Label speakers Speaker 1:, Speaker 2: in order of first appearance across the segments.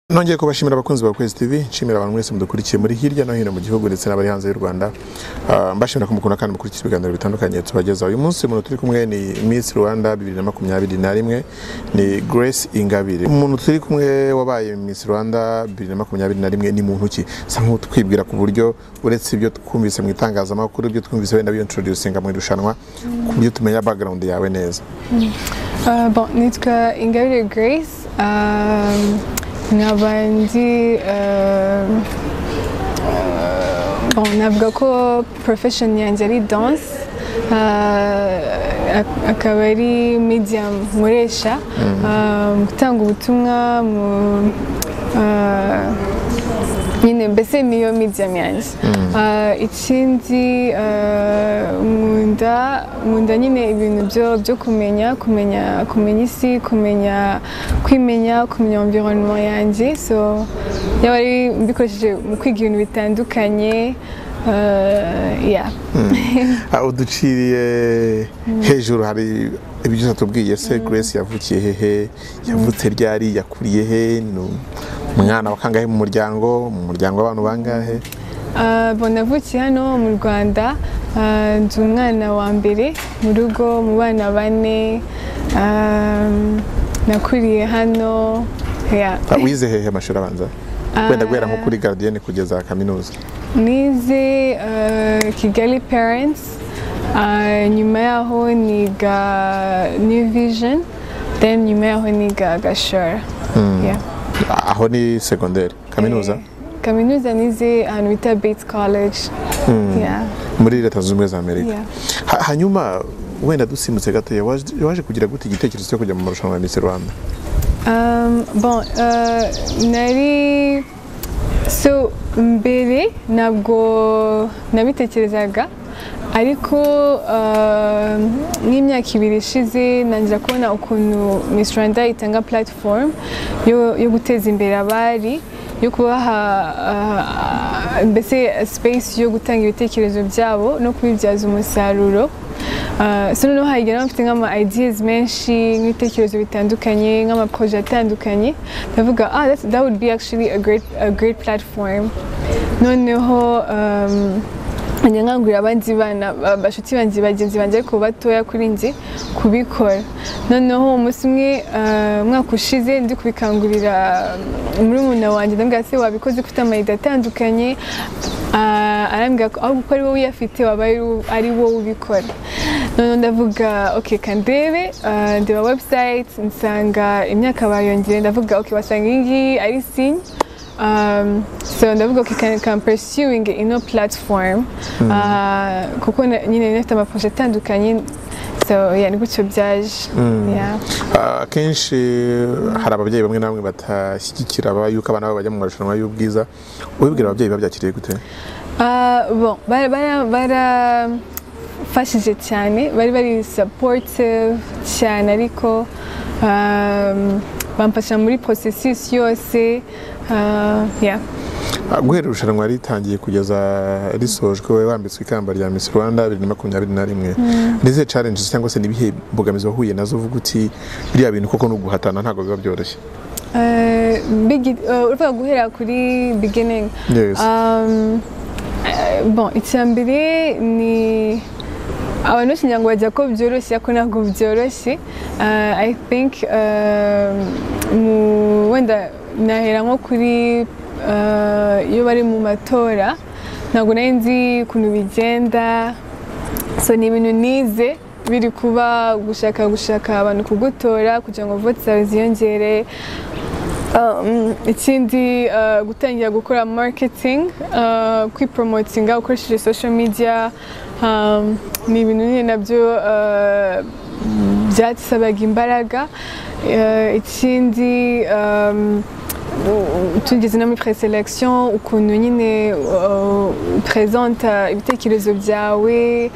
Speaker 1: Nongeye kubashimira abakunzi ba Kwezi TV, nshimira abantu mwese mudukurikiye muri hirya no hino mu gihugu ndetse n'abari hanze y'u Rwanda. Mbashimira ko mukunda kandi mukurikira ibiganiro bitandukanye tubageza. Uyu munsi umuntu turi kumwe ni Miss Rwanda 2021, ni Grace Ingabire. Umuntu turi kumwe wabaye Miss Rwanda 2021 ni muntu ki? Sa nk'utwibwira ku buryo uretse ibyo twumvise mu itangazamakuru, ibyo twumvise wenda introducinga mu irushanwa, ku buryo tumenya background yawe neza.
Speaker 2: Bon, nitwa Ingabire Grace. Nkabandi navuga ko profession yanjye ari dance, akaba ari medium nkoresha gutanga ubutumwa nyine mbese niyo medium yanjye. Ikindi nkunda nyine ibintu byo kumenya isi, kumenya environnement yanjye, so yaba ari mbikoresheje mu kwiga ibintu bitandukanye.
Speaker 1: Uduciriye hejuru hari ibyo tubwiye se Grace yavukiye hehe, yavutse ryari, yakuriye he, umwana wa kangahe mu muryango w'abantu bangahe?
Speaker 2: Navukiye hano mu Rwanda, ndi umwana wa mbere mu rugo mu bana bane, nakuriye hano.
Speaker 1: Wize hehe amashuri abanza? Wenda guhera nko kuri gardienne kugeza kaminuza?
Speaker 2: Nize Kigali Parents, nyuma yaho niga New Vision, then nyuma yaho niga Gashora.
Speaker 1: Aho ni secondaire. Kaminuza?
Speaker 2: Kaminuza nize ahantu bita Bates College.
Speaker 1: Muri Leta Zunze Ubumwe za Amerika. Hanyuma wenda dusimutse gatoya, waje kugira gute igitekerezo cyo kujya mu marushanwa ya Miss Rwanda?
Speaker 2: Mbere ntabwo nabitekerezaga, ariko nk'imyaka 2 ishize nangira kubona ukuntu Miss Rwanda itanga platform yo guteza imbere abari, yo kubaha mbese space yo gutanga ibitekerezo byabo no kubibyaza umusaruro. So noneho hagera bafite nk'ama ideas menshi, nk'ibitekerezo bitandukanye, nk'ama project atandukanye, ndavuga that would be actually a great platform. Noneho nkangurira abandi bana bashuti banjye bagenzi banjye ariko batoya kuri njye kubikora. Noneho umunsi umwe mwaka ushize ndi kubikangurira murumuna wanjye, ndambwira se wabikoze ufite amayida atandukanye, arambwira ko ahubwo ari wowe uyafite waba ari wowe ubikora. Noneho ndavuga okay, kandebe ndeba website nsanga imyaka bayongeye, ndavuga okay, wasanga iyi ari signe. So ndavuga okay, can pursuing ino platform, kuko nyine nifite amaprojet atandukanye, so ni gutyo byaje.
Speaker 1: Akenshi hari ababyeyi bamwe na bamwe batashyigikira yuko abana babo bajya mu marushanwa y'ubwiza, ubibwira ababyeyi babyakiriye gute?
Speaker 2: Barafashije cyane, bari supportive cyane, ariko bamfasha muri processus yose.
Speaker 1: Guhera irushanwa ritangiye kugeza risojwe, wowe wambitswe ikamba rya Miss Rwanda 2021, nize challenges cyangwa se nibihe mbogamizi wahuye nazo uvuga uti biriya bintu koko no guhatana ntago biba byoroshye?
Speaker 2: Uvuga guhera kuri beginning.
Speaker 1: Yes.
Speaker 2: Icyambere ni abantu bashinja ngo bajya ko byoroshye, ariko ntabwo byoroshye. I think wenda nahera nko kuri iyo bari mu matora, ntabwo nari nzi ukuntu bigenda, so ni ibintu nize biri kuba gushaka abantu kugutora kugira ngo vote zawe ziyongere. Ikindi gutangira gukora marketing, kwipromotinga ukoresheje social media, ni ibintu nyine nabyo byasabaga imbaraga. Ikindi tugeze no muri preselection, ukuntu nyine presenta ibitekerezo byawe,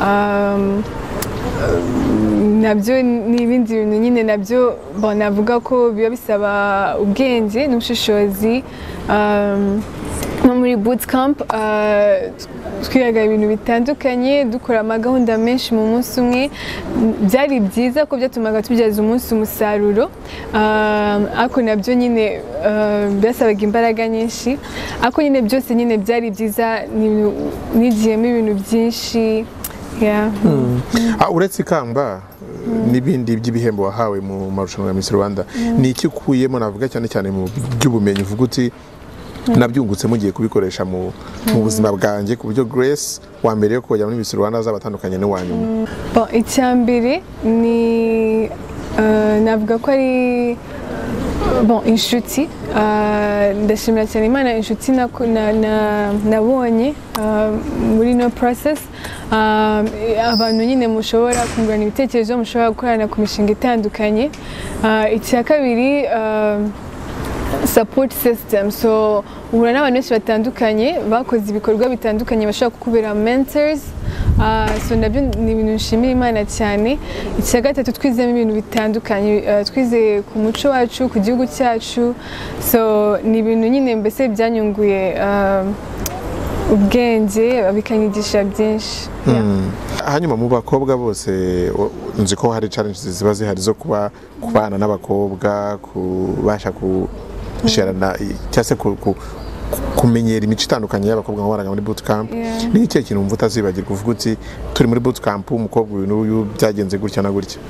Speaker 2: nabyo ni ibindi bintu nyine nabyo navuga ko biba bisaba ubwenge n'ubushishozi. no muri bootcamp twigaga ibintu bitandukanye dukora amagahunda menshi mu munsi umwe byari byiza ko byatumaga tubyaza umunsi umusaruro ariko nabyo nyine byasabaga imbaraga nyinshi ariko nyine byose nyine byari byiza nigiyemo ibintu byinshi.
Speaker 1: Uretse ikamba n'ibindi by'ibihembo wahawe mu marushanwa ya Miss Rwanda ni iki ukuyemo navuga cyane cyane mu by'ubumenyi uvuga uti nabyungutse mugiye kubikoresha mu buzima bwanjye ku buryo Grace wa mbere yo kujya muri Miss Rwanda azabatandukanye n'uwanyuma?
Speaker 2: Icyambere ni navuga ko ari inshuti. Ndashimira cyane Imana inshuti nabonye muri no process, abantu nyine mushobora kungurana ibitekerezo, mushobora gukorana ku mishinga itandukanye. Icya kabiri support system, so uhura n'abantu benshi batandukanye bakoze ibikorwa bitandukanye bashobora kukubera mentors. So nabyo ni ibintu nshimira Imana cyane. Icya gatatu twizemo ibintu bitandukanye, twizeye ku muco wacu, ku gihugu cyacu, so ni ibintu nyine mbese byanyunguye ubwenge bikanyigisha byinshi.
Speaker 1: Hanyuma mu bakobwa bose nzi ko hari challenges ziba zihari zo kubana n'abakobwa, kubasha gusharana cyangwa se kumenyera imico itandukanye y'abakobwa nko baraga muri bootcamp. Ni iki kintu wumva utazibagirwa uvuga uti turi muri bootcamp umukobwa uyu n'uyu byagenze gutya na gutya?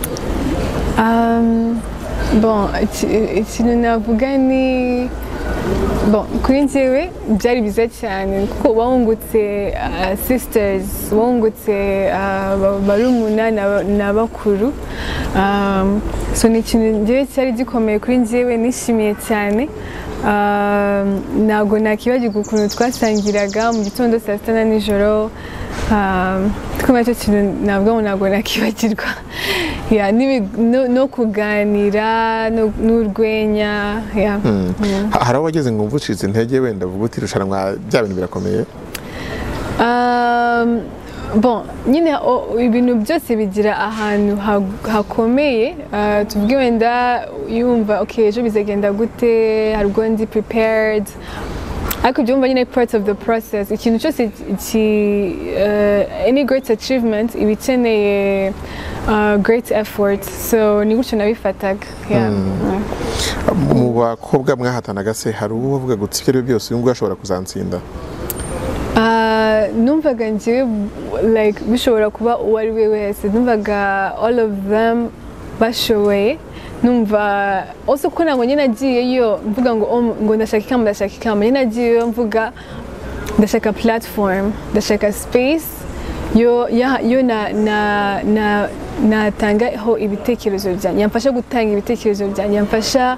Speaker 2: Ikintu navuga ni kuri njyewe byari byiza cyane kuko wungutse sisters, wungutse barumuna na bakuru, so ni ikintu njyewe cyari gikomeye kuri njyewe nishimiye cyane. Ntabwo nakibagirwa ukuntu twasangiraga mu gitondo, saa sita na nijoro, twumva cyo kintu ntabwo nakibagirwa. No kuganira n'urwenya.
Speaker 1: Hari aho wageze ngo ucitse intege wenda uvuga uti irushanwa bya bintu birakomeye?
Speaker 2: Nyine ibintu byose bigira ahantu hakomeye, tuvuge wenda yumva okay ejo bizagenda gute, hari ubwo ndi prepared, ariko ibyo wumva nyine part of the process. Ikintu cyose any great achievement iba ikeneye great effort, so ni gutyo nabifataga.
Speaker 1: Mu bakobwa mwahatanaga se hari uwo wavuga ngo ibyo byose uyu nguyu ashobora kuzansinda?
Speaker 2: Numvaga njyewe bishobora kuba uwo ari we wese, numvaga all of them bashoboye. Numva also ko ntabwo nyine nagiyeyo mvuga ngo ndashaka ikamba, nyine nagiyeyo mvuga ndashaka platform, ndashaka space yo natangaho ibitekerezo byanjye, yamfasha gutanga ibitekerezo byanjye, yamfasha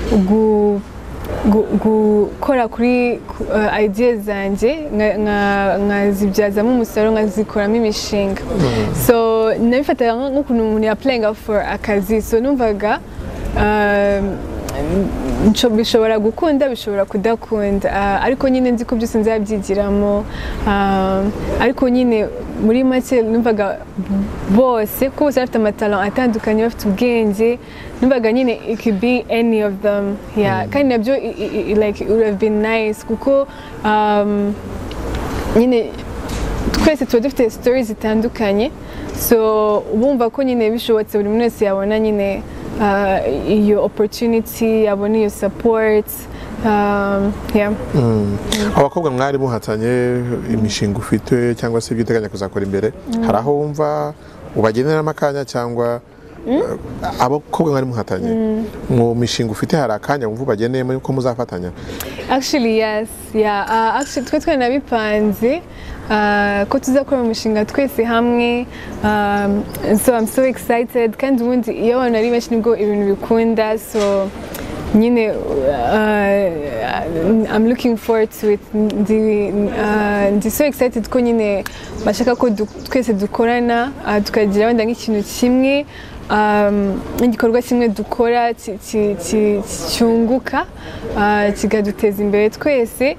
Speaker 2: gukora kuri ideas zanjye nkazibyazamo umusaruro, nkazikoramo imishinga. So nabifataga nk'ukuntu umuntu yaplayinga for akazi, so numvaga bishobora gukunda, bishobora kudakunda, ariko nyine nzi ko byose nzabyigiramo. Ariko nyine muri make numvaga bose ko bose bafite amatalent atandukanye, bafite ubwenge, numvaga nyine it could be any of them. Kandi nabyo it would have been nice kuko nyine twese tuba dufite stories zitandukanye, so bumva ko nyine bishobotse buri muntu wese yabona nyine iyo opportunity, yabona iyo support.
Speaker 1: Abakobwa mwari muhatanye imishinga ufite cyangwa se ibyo uteganya kuzakora imbere, hari aho wumva ubageneramo akanya cyangwa abakobwa mwari muhatanye mu mishinga ufite hari akanya wumva ubageneyemo ko muzafatanya?
Speaker 2: Actually yes, actually twe twanabipanze ko tuzakora umushinga twese hamwe, so I'm so excited. Kandi ubundi iyo abantu ari benshi nibwo ibintu bikunda, so nyine I'm looking forward to it. Ndi so excited ko nyine bashaka ko twese dukorana, tukagira wenda nk'ikintu kimwe, igikorwa kimwe dukora cyunguka, kikaduteza imbere twese.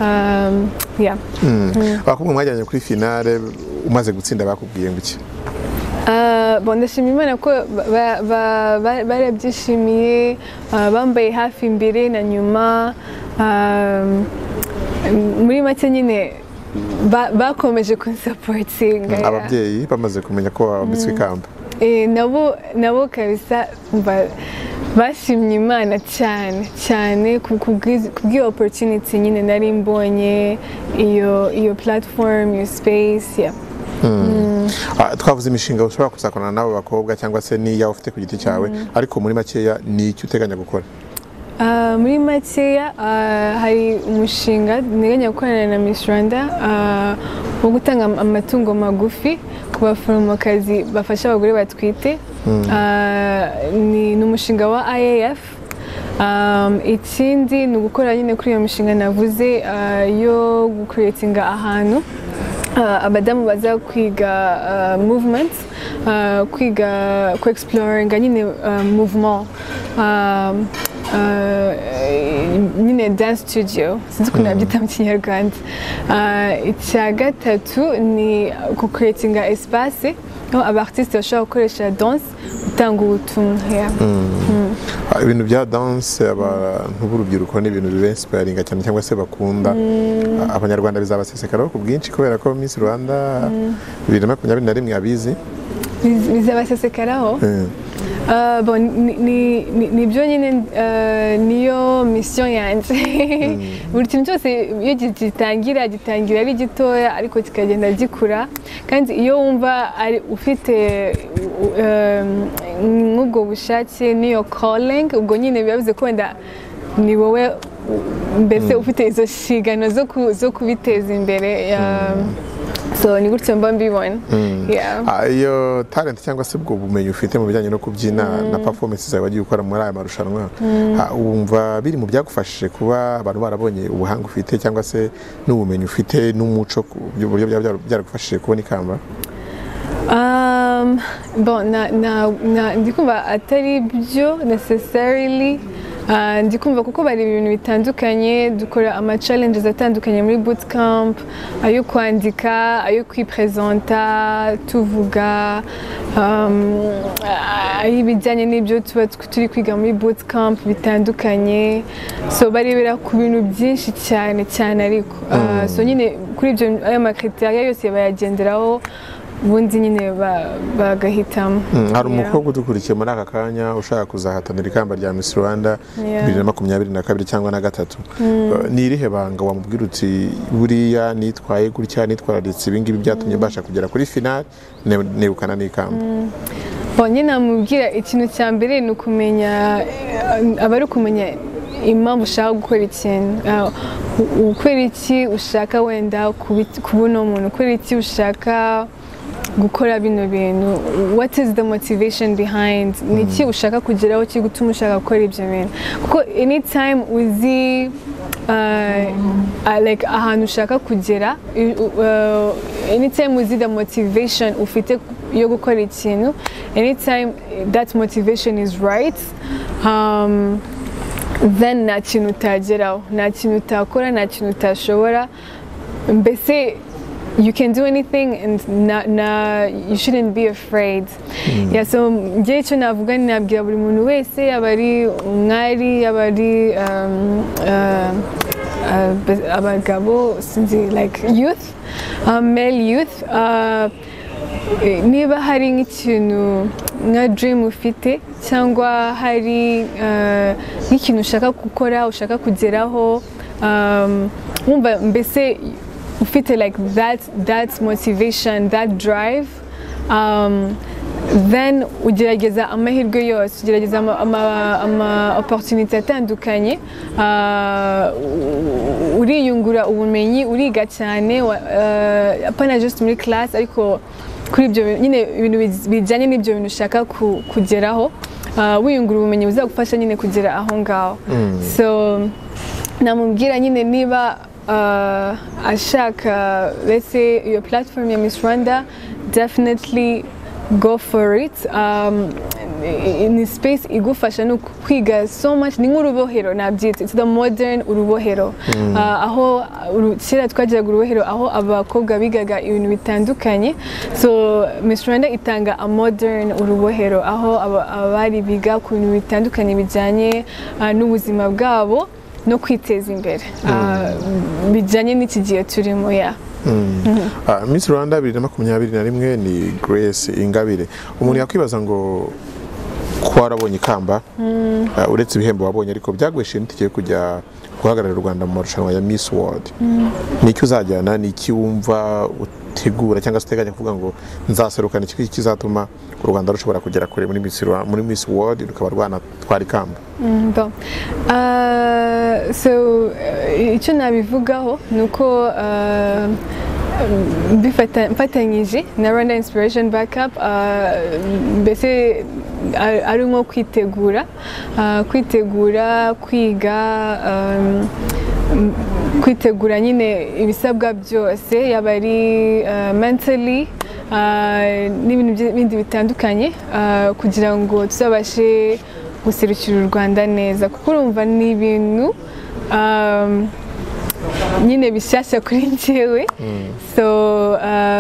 Speaker 1: Abakobwa mwajyanye kuri finale umaze gutsinda bakubwiye ngo iki?
Speaker 2: Ndashima Imana ko barabyishimiye, bambaye hafi imbere na nyuma. muri make nyine bakomeje kunsapotinga.
Speaker 1: Ababyeyi bamaze kumenya ko wambitswe ikamba.
Speaker 2: Nabo kabisa bashimye Imana cyane kubw'iyo opportunity nyine nari mbonye, iyo platform, iyo space.
Speaker 1: Twavuze imishinga ushobora kuzakorana n'abo bakobwa cyangwa se n'iyawe ufite ku giti cyawe, ariko muri makeya ni icyo uteganya gukora?
Speaker 2: Muri makeya hari umushinga nteganya gukorana na Miss Rwanda wo gutanga amatungo magufi ku baforomokazi bafasha abagore batwite. Ni umushinga wa IAF. Ikindi ni ugukora nyine kuri iyo mishinga navuze yo gucreatinga ahantu abadamu baza kwiga movement, kwiga ku-exploringa nyine movement, nyine dance studio, sinzi ukuntu nabyita mu Kinyarwanda. Icya gatatu ni ku-creatinga espace aho abartiste bashobora gukoresha danse gutanga ubutumwa.
Speaker 1: Ibintu bya danse abantu b'urubyiruko ni ibintu bibensiparinga cyane cyangwa se bakunda. Abanyarwanda bizabasesekaraho ku bwinshi kubera ko Miss Rwanda 2021 abizi.
Speaker 2: Bizabasesekaraho? Nibyo nyine niyo mission yanjye. Buri kintu cyose iyo gitangira ari gitoya ariko kikagenda gikura, kandi iyo wumva ufite nk'ubwo bushake n'iyo calling, ubwo nyine bivuze ko wenda ni wowe mbese ufite izo nshingano zo kubiteza imbere. So ni gutyo mba mbibona.
Speaker 1: Iyo talent cyangwa se ubwo bumenyi ufite mu bijyanye no kubyina na performance zawe wagiye ukora muri aya marushanwa, wumva biri mu byagufashije kuba abantu barabonye ubuhanga ufite cyangwa se n'ubumenyi ufite n'umuco ku buryo byaragufashije kubona ikamba? Ndikumva atari byo necessarily. Ndikumva kuko bari ibintu bitandukanye, dukora ama-challenges atandukanye muri bootcamp, ayo kwandika, ayo kwipresenta, tuvuga, ay'ibijyanye n'ibyo tuba turi kwiga muri bootcamp bitandukanye. So barebera ku bintu byinshi cyane ariko. So nyine kuri ibyo ayo makritériya yose bayagenderaho, ubundi nyine bagahitamo. Hari umukobwa udukurikiye muri aka kanya ushaka kuzahatanira ikamba rya Miss Rwanda 2022 cyangwa na gatatu, ni irihe banga wamubwira uti buriya nitwaye gutya, nitwararitse ibingibi byatumye mbasha kugera kuri final negukana n'ikamba?
Speaker 2: Nyine namubwira ikintu cya mbere ni ukumenya, abari kumenya impamvu ushaka gukora ikintu, ukora iki ushaka wenda kubona umuntu, ukora iki ushaka gukora bino bintu, what is the motivation behind, niki ushaka kugeraho kiri gutuma ushaka gukora ibyo bintu. Kuko anytime uzi like ahantu ushaka kugera, anytime uzi the motivation ufite yo gukora ikintu, anytime that motivation is right, then nta kintu utageraho, nta kintu utakora, nta kintu utashobora. Mbese you can do anything and you shouldn't be afraid. So njye icyo navuga ni nabwira buri muntu wese, yaba ari umwari, yaba ari abagabo, sinzi, like youth, male youth, niba hari nk'ikintu nka dream ufite cyangwa hari nk'ikintu ushaka gukora, ushaka kugeraho, wumva mbese ufite like that motivation, that drive, then ugerageza amahirwe yose, ugerageza ama opportunity atandukanye, uriyungura ubumenyi, uriga cyane, apana just muri class, ariko kuri ibyo nyine ibintu bijyanye n'ibyo bintu ushaka kugeraho, wiyungura ubumenyi buzagufasha nyine kugera aho ngaho. So namubwira nyine niba ashaka, let's say, your platform ya Miss Rwanda, definitely go for it. Ni space igufasha no kwiga so much, ni nk'urubohero nabyita, it's the modern urubohero. Aho kera twagiraga urubohero aho abakobwa bigaga ibintu bitandukanye, so Miss Rwanda itanga a modern urubohero aho abari biga ku bintu bitandukanye bijyanye n'ubuzima bwabo, no kwiteza imbere bijyanye n'iki gihe turimo ya
Speaker 1: Miss Rwanda 2021 ni Grace Ingabire. Umuntu yakwibaza ngo ko warabonye ikamba uretse ibihembo wabonye ariko byagweshe ntikiye kujya guhagararira u Rwanda mu marushanwa ya Miss World. Niki uzajyana, niki wumva utegura cyangwa se uteganya kuvuga ngo nzaserukana iki kizatuma u Rwanda rushobora kugera kure muri Miss World rukaba rwanatwara ikamba?
Speaker 2: So icyo nabivugaho nuko mfatanyije na Rwanda Inspiration Backup mbese ari nko kwitegura kwitegura nyine ibisabwa byose yaba ari mentally n'ibintu bindi bitandukanye kugira ngo tuzabashe guserukira u Rwanda neza kuko urumva ni ibintu nyine bishyashya kuri njyewe so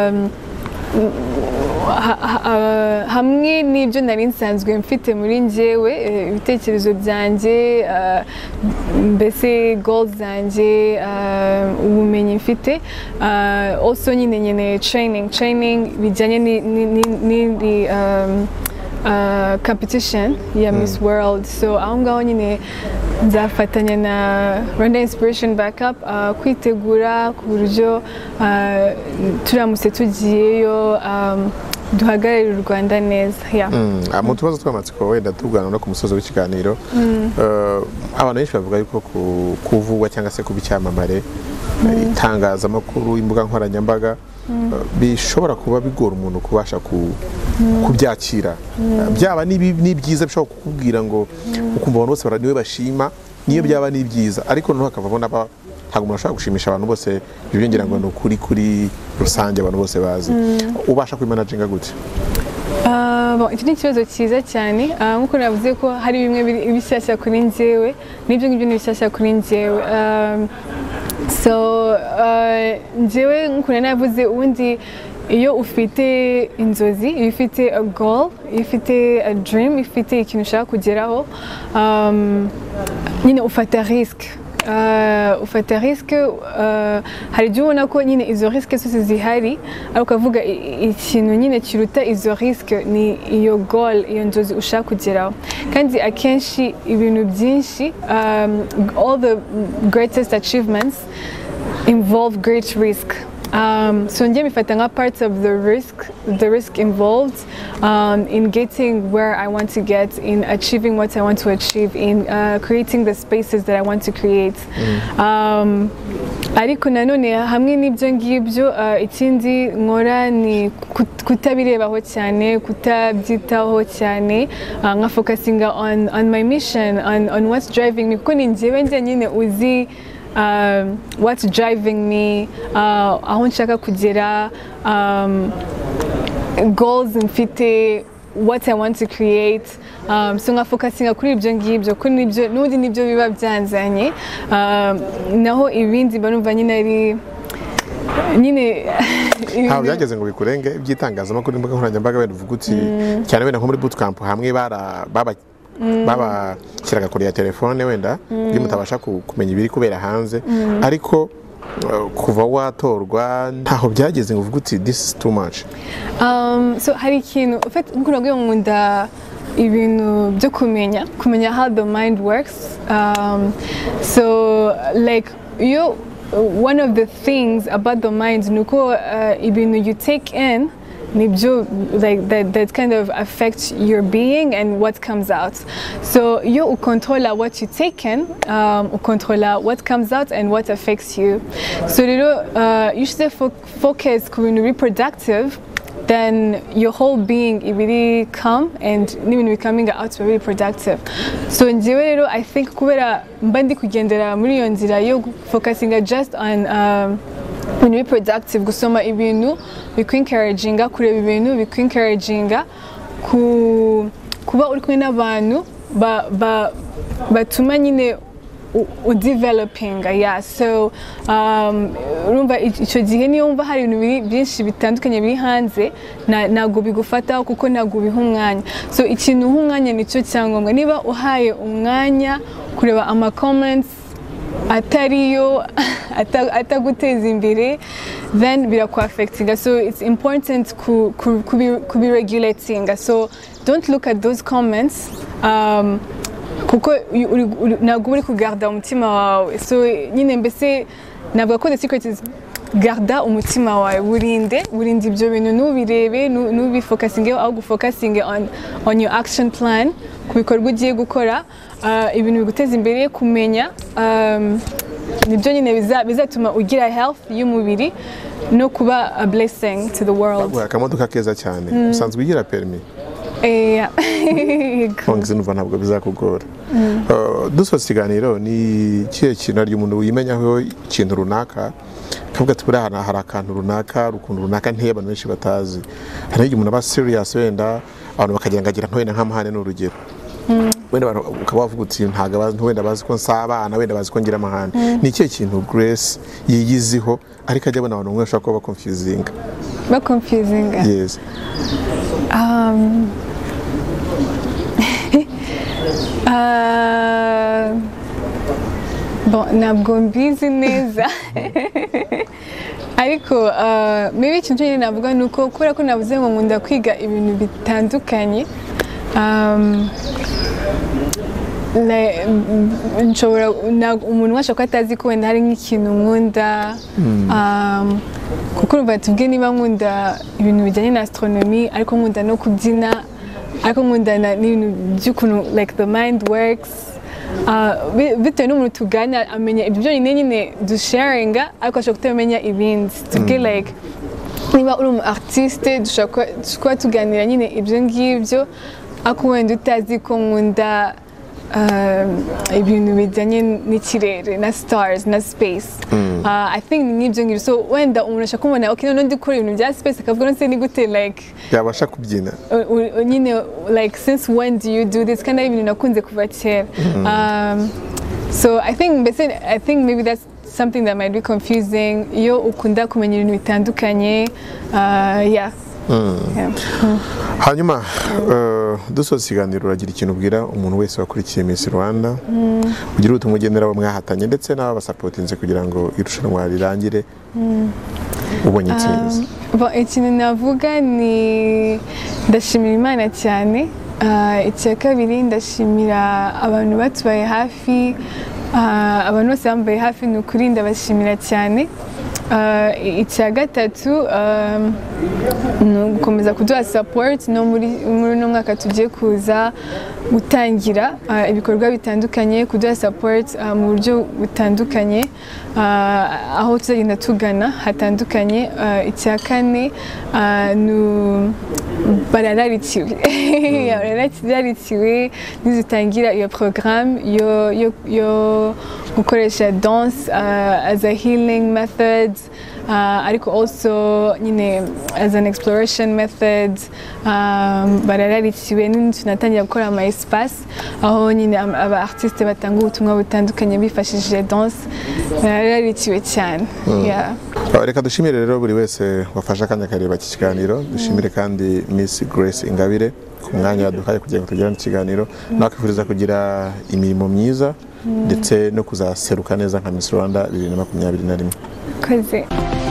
Speaker 2: hamwe n'ibyo nari nsanzwe mfite muri njyewe ibitekerezo byanjye mbese goals zanjye ubumenyi mfite also nyine training bijyanye n'indi competition ya Miss World so aho ngaho nyine nzafatanya na Rwanda Inspiration Backup kwitegura ku buryo turamutse tugiyeyo duhagararira u Rwanda neza
Speaker 1: mu tubazo tw'amatsiko wenda tugana no ku musozo w'ikiganiro abantu benshi bavuga yuko kuvugwa cyangwa se kuba icyamamare itangazamakuru imbuga nkoranyambaga bishobora kuba bigora umuntu kubasha kubyakira byaba ni byiza bishobora kukubwira ngo ukumva abantu bose niwe bashima niyo byaba ni byiza ariko no hakavamo ntabwo umuntu ashobora gushimisha abantu bose byongera ngo ni kuri rusange abantu bose bazi ubasha kwimanaginga gute?
Speaker 2: Iki ni ikibazo cyiza cyane nk'uko navuze ko hari bimwe bishyashya kuri njyewe n'ibyo ngibyo ni bishyashya kuri njyewe so njyewe nk'uko navuze ubundi iyo ufite inzozi iyo ufite a goal iyo ufite a dream iyo ufite ikintu ushaka kugeraho nyine ufata risque hari igihe ubona ko nyine izo risque zose zihari ariko ukavuga ikintu nyine kiruta izo risque ni iyo goal iyo nzozi ushaka kugeraho kandi akenshi ibintu byinshi all the greatest achievements involve great risk so njye mifata nka parts of the risk involved in getting where I want to get, in achieving what I want to achieve, in creating the spaces that I want to create. Ariko nanone hamwe n'ibyo ngibyo ikindi nkora ni kutabirebaho cyane kutabyitaho cyane nka focusinga on my mission, on what's driving me kuko ni njyewe nyine uzi what's driving me, aho nshaka kugera, goals mfite, what I want to create, so nka focusinga kuri ibyo ngibyo ko nibyo n'ubundi nibyo biba byanzanye naho ibindi barumva nyine ari nyine
Speaker 1: ntabwo byageze ngo bikurenge iby'itangazamakuru imbuga nkoranyambaga wenda uvuga uti cyane wenda nko muri bootcamp hamwe babashyiraga kure ya telefone wenda iyo mutabasha kumenya ibiri kubera hanze ariko kuva watorwa ntaho byageze ngo uvuga uti this is too much?
Speaker 2: So hari ikintu nk'uko nabwiye nkunda ibintu byo kumenya how the mind works, so like one of the things about the mind nuko ibintu you take in nibyo like that kind of affects your being and what comes out. So you ukontrola what you take in, ukontrola what comes out and what affects you. So you should focus ku bintu reproductive, then your whole being really calm and even becoming out very productive. So njyewe rero I think kubera mba ndi kugendera muri iyo nzira yo focusinga just on when we productive, gusoma ibintu bikwencouraginga, kureba ibintu bikwencouraginga, kuba uri kumwe n'abantu batuma nyine udevelopinga, yeah. So urumva icyo gihe niyo wumva hari ibintu byinshi bitandukanye biri hanze ntabwo bigufataho kuko ntabwo ubiha umwanya. So ikintu uha umwanya nicyo cyangombwa. Niba uhaye umwanya kureba ama comments atariyo ataguteza imbere, then birakuaffectinga. So it's important kubi regulating. So don't look at those comments kuko ntabwo uri kugarda umutima wawe. So nyine mbese navuga ko the secret is garda umutima wawe, burinde ibyo bintu, nubirebe, nubifokasingeho, aho gufokasinge on your action plan, ku bikorwa ugiye gukora, ibintu biguteza imbere, kumenya nibyo nyine bizatuma ugira health y'umubiri no kuba a blessing to the world.
Speaker 1: Akamodoka keza cyane. Usanzwe ugira permis? Kongize numva ntabwo bizakugora. Dusoza ikiganiro, ni kihe kintu ari umuntu wimenyaho ikintu runaka kavuga ati buriya hari akantu runaka, urukundo runaka nteye abantu benshi batazi. Hari igihe umuntu aba serious, wenda abantu bakagira ngo agira ntoyena nk'amahane n'urugero. Wenda ukaba wavuga uti ntago abantu wenda bazi ko nsabana, wenda bazi ko ngira amahane. Ni ikihe kintu Grace yiyiziho ariko ajya abona abantu bamwe bashobora kuba baconfusinga?
Speaker 2: Baconfusinga?
Speaker 1: Yes.
Speaker 2: Ntabwo mbizi neza ariko maybe ikintu nyine navuga ni uko kubera ko navuze ngo nkunda kwiga ibintu bitandukanye, umuntu washaka ko atazi ko wenda hari nk'ikintu nkunda, kuko urumva tubwe niba nkunda ibintu bijyanye na astronomy ariko nkunda no kubyina, ariko nkunda n'ibintu by'ukuntu like the mind works, bitewe n'umuntu tugana amenya ibyo byonyine nyine dusharinga, ariko ashobora kutamenya ibindi. Tubwe like niba uri umu artiste dushobora kuba tuganira nyine ibyo ngibyo, ariko wenda utazi ko nkunda ibintu bijyanye n'ikirere na stars na space. I think n'ibyo ngibyo. So wenda umuntu ashaka kumubona okay none ndikora ibintu bya space, akavuga nse ni gute like
Speaker 1: yabasha kubyina
Speaker 2: nyine like since when do you do this, kandi ibintu nakunze kuva kera. So I think maybe that's something that might be confusing iyo ukunda kumenya ibintu bitandukanye.
Speaker 1: Hanyuma dusoza ikiganiro, uragira ikintu ubwira umuntu wese wakurikiye Miss Rwanda, ugira ubutumwa ugenera abo mwahatanye ndetse n'ababasapotinze kugira ngo irushanwa rirangire ubonye intsinzi?
Speaker 2: Ikintu navuga ni ndashimira Imana cyane. Icya kabiri ndashimira abantu batubaye hafi, abantu bose bambaye hafi, ni ukuri ndabashimira cyane. Icya gatatu ni ugukomeza kuduha support no muri uno mwaka tugiye kuza gutangira ibikorwa bitandukanye, kuduha support mu buryo butandukanye, aho tuzagenda tugana hatandukanye. Icya kane barararikiwe nizitangira iyo programme yo gukoresha dance as a healing method, ariko also nyine as an exploration method. Barararikiwe n'undi tunatangira gukora ama espace aho nyine aba artiste batanga ubutumwa butandukanye bifashishije dance. Barararikiwe cyane.
Speaker 1: Reka dushimire rero buri wese wafashe akanya kareba iki kiganiro. Dushimire kandi Miss Grace Ingabire ku mwanya waduhaye kugira ngo tugirane ikiganiro, nakwifuriza kugira imirimo myiza ndetse no kuzaseruka neza nka Miss Rwanda 2021.